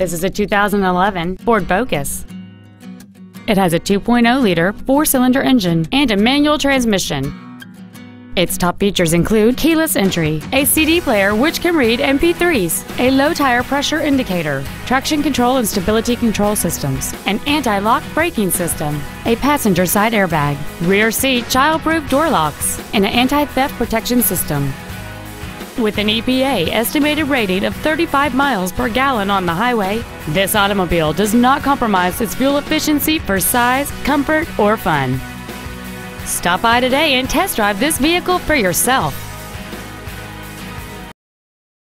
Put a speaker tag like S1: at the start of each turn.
S1: This is a 2011 Ford Focus. It has a 2.0-liter four-cylinder engine and a manual transmission. Its top features include keyless entry, a CD player which can read MP3s, a low tire pressure indicator, traction control and stability control systems, an anti-lock braking system, a passenger side airbag, rear seat child-proof door locks, and an anti-theft protection system. With an EPA estimated rating of 35 miles per gallon on the highway, this automobile does not compromise its fuel efficiency for size, comfort, or fun. Stop by today and test drive this vehicle for yourself.